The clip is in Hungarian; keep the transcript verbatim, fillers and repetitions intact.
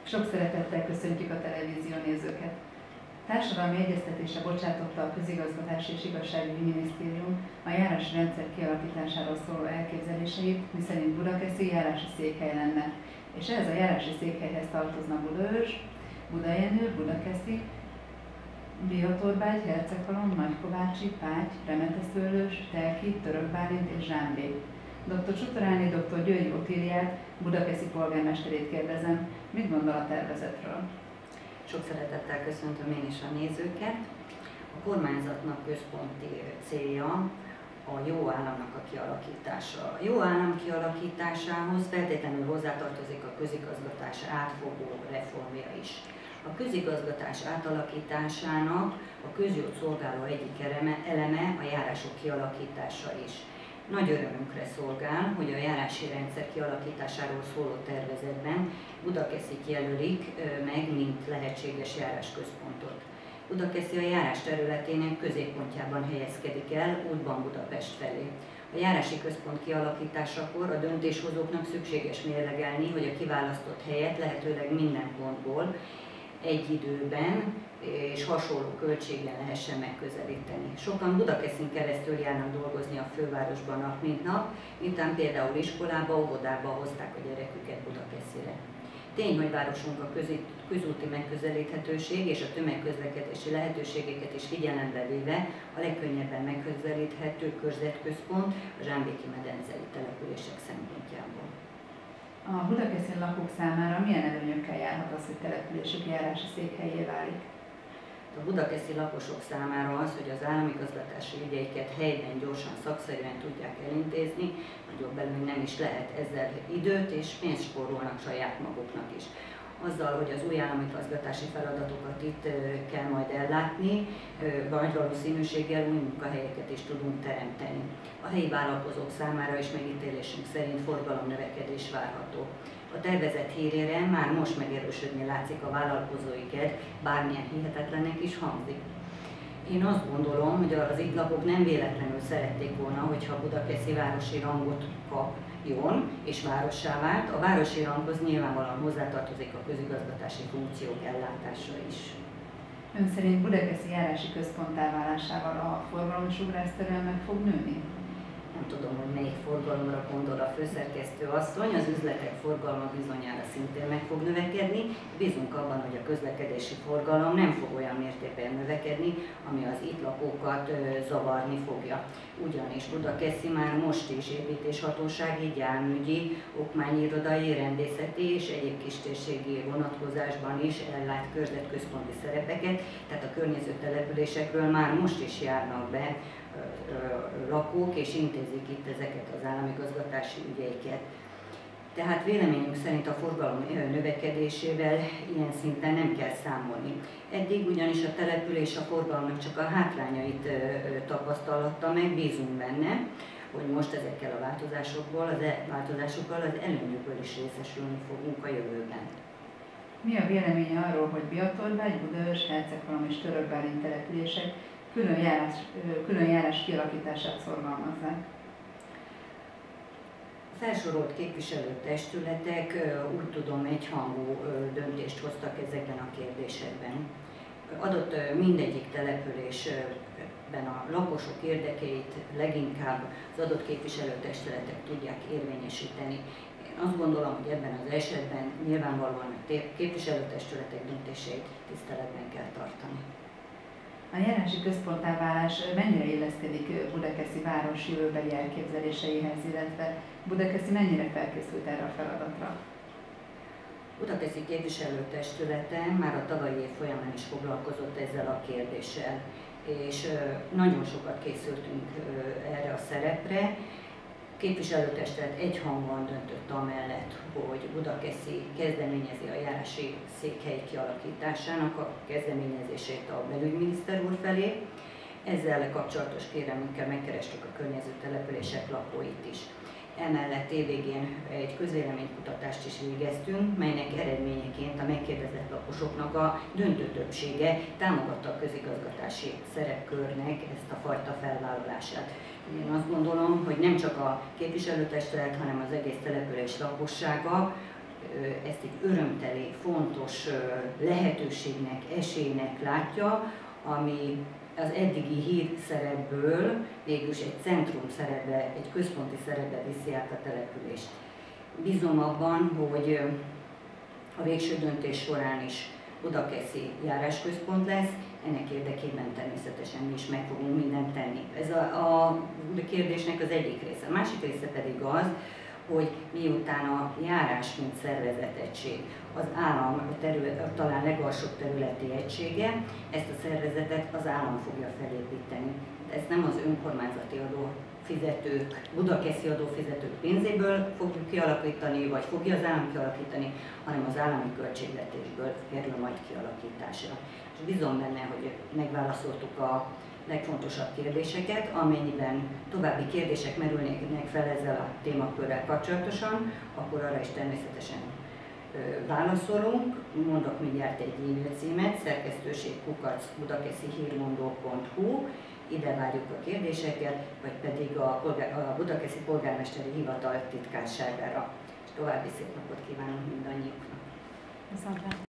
Sok szeretettel köszöntjük a televízió nézőket. Társadalmi egyeztetésre bocsátotta a Közigazgatási és Igazságügyi Minisztérium a járási rendszer kialakításáról szóló elképzeléseit, miszerint Budakeszi járási székhely lenne, és ehhez a járási székhelyhez tartozna Budaörs, Budajenő, Budakeszi, Bihatorbágy, Herceghalom, Nagykovácsi, Páty, Remeteszőlős, Telki, Törökbálint és Zsámbék. doktor Csutoráni, doktor György Otíliát, Budakeszi polgármesterét kérdezem, mit gondol a tervezetről? Sok szeretettel köszöntöm én is a nézőket. A kormányzatnak központi célja a jó államnak a kialakítása. A jó állam kialakításához feltétlenül hozzátartozik a közigazgatás átfogó reformja is. A közigazgatás átalakításának a közjót szolgáló egyik eleme a járások kialakítása is. Nagy örömünkre szolgál, hogy a járási rendszer kialakításáról szóló tervezetben Budakeszit jelölik meg, mint lehetséges járásközpontot. Budakeszi a járás területének középpontjában helyezkedik el, útban Budapest felé. A járási központ kialakításakor a döntéshozóknak szükséges mérlegelni, hogy a kiválasztott helyet lehetőleg minden pontból egy időben és hasonló költségen lehessen megközelíteni. Sokan Budakeszin keresztül járnak dolgozni a fővárosban nap mint nap, miután például iskolába, óvodába hozták a gyereküket Budakeszire. Tény, hogy városunk a közúti megközelíthetőség és a tömegközlekedési lehetőségeket is figyelembe véve a legkönnyebben megközelíthető körzetközpont a zsámbéki medencei települések szempontjából. A budakeszin lakók számára milyen előnyökkel járhat az, hogy településük járási székhelyé válik? A budakeszi lakosok számára az, hogy az államigazgatási ügyeiket helyben, gyorsan, szakszerűen tudják elintézni, nagyobb előny nem is lehet, ezzel időt és pénzt spórolnak saját maguknak is. Azzal, hogy az új államigazgatási feladatokat itt kell majd ellátni, nagy valószínűséggel új munkahelyeket is tudunk teremteni. A helyi vállalkozók számára is megítélésünk szerint forgalomnövekedés várható. A tervezet hírére már most megerősödni látszik a vállalkozói kedv, bármilyen hihetetlennek is hangzik. Én azt gondolom, hogy az itt lakók nem véletlenül szerették volna, hogyha Budakeszi városi rangot kapjon és várossá vált. A városi ranghoz nyilvánvalóan hozzátartozik a közigazgatási funkciók ellátása is. Ön szerint Budakeszi járási központtá válásával a forgalom is ugrásszerűen meg fog nőni? Nem tudom, hogy melyik forgalomra gondol a főszerkesztő asszony, az üzletek forgalma bizonyára szintén meg fog növekedni. Bízunk abban, hogy a közlekedési forgalom nem fog olyan mértékben növekedni, ami az itt lakókat ö, zavarni fogja. Ugyanis Budakeszi már most is építéshatósági, gyármügyi, okmányirodai, rendészeti és egyéb kistérségi vonatkozásban is ellát körzetközponti szerepeket, tehát a környező településekről már most is járnak be lakók, és intézik itt ezeket az államigazgatási ügyeiket. Tehát véleményünk szerint a forgalom növekedésével ilyen szinten nem kell számolni. Eddig ugyanis a település a forgalomnak csak a hátrányait tapasztalatta meg, bízunk benne, hogy most ezekkel a változásokból, az e változásokkal az előnyökből is részesülni fogunk a jövőben. Mi a véleménye arról, hogy Bihatorbágy, Budaörs, Herceghalom és Törökbálint települések külön járás, külön járás kialakítását szorgalmazzák? A felsorolt képviselőtestületek úgy tudom egyhangú döntést hoztak ezekben a kérdésekben. Adott mindegyik településben a lakosok érdekeit leginkább az adott képviselőtestületek tudják érvényesíteni. Én azt gondolom, hogy ebben az esetben nyilvánvalóan a képviselőtestületek döntéseit tiszteletben kell tartani. A járási központtá válás mennyire illeszkedik Budakeszi város jövőbeli elképzeléseihez, illetve Budakeszi mennyire felkészült erre a feladatra? Budakeszi képviselőtestülete már a tavalyi év folyamán is foglalkozott ezzel a kérdéssel, és nagyon sokat készültünk erre a szerepre. Képviselőtestület egyhangúan döntött amellett, hogy Budakeszi kezdeményezi a járási székhely kialakításának a kezdeményezését a belügyminiszter úr felé. Ezzel kapcsolatos kérelmünkkel megkerestük a környező települések lakóit is. Emellett évvégén egy közvéleménykutatást is végeztünk, melynek eredményeként a megkérdezett lakosoknak a döntő többsége támogatta a közigazgatási szerepkörnek ezt a fajta felvállalását. Én azt gondolom, hogy nem csak a képviselőtestület, hanem az egész település lakossága ezt egy örömteli, fontos lehetőségnek, esélynek látja, ami az eddigi hídszerepből mégis egy centrum szerepbe, egy központi szerepbe viszi át a települést. Bízom abban, hogy a végső döntés során is Budakeszi járásközpont lesz, ennek érdekében természetesen mi is meg fogunk mindent tenni. Ez a, a kérdésnek az egyik része. A másik része pedig az, hogy miután a járás, mint szervezetegység, az állam a terület, a talán legalsóbb területi egysége, ezt a szervezetet az állam fogja felépíteni. Ezt nem az önkormányzati adófizetők, budakeszi adófizetők pénzéből fogjuk kialakítani, vagy fogja az állam kialakítani, hanem az állami költségvetésből kerül majd kialakításra. És bízom benne, hogy megválaszoltuk a legfontosabb kérdéseket, amennyiben további kérdések merülnének fel ezzel a témakörrel kapcsolatosan, akkor arra is természetesen ö, válaszolunk. Mondok mindjárt egy e-mail címet, szerkesztőség kukac budakeszi hírmondó pont hu, ide várjuk a kérdéseket, vagy pedig a, polgár, a Budakeszi Polgármesteri Hivatal titkárságára. További szép napot kívánok mindannyiuknak! Viszontlátásra!